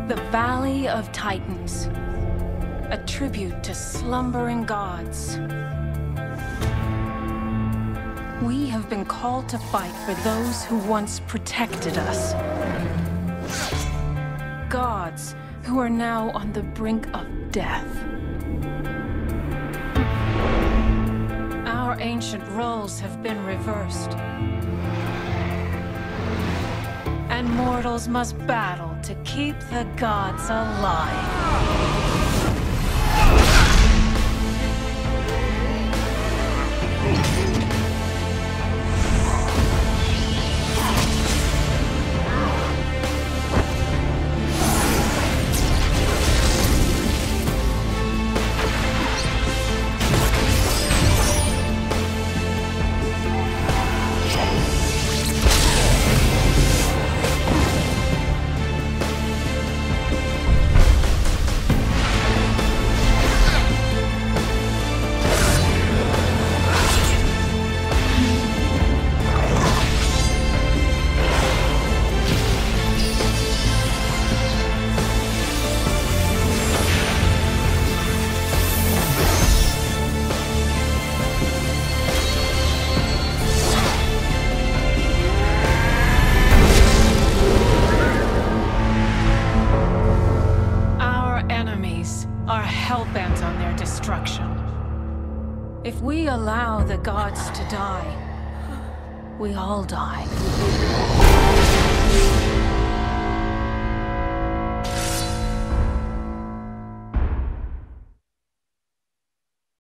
The Valley of Titans, a tribute to slumbering gods. We have been called to fight for those who once protected us. Gods who are now on the brink of death. Our ancient roles have been reversed. And mortals must battle to keep the gods alive. Are hell-bent on their destruction. If we allow the gods to die, we all die.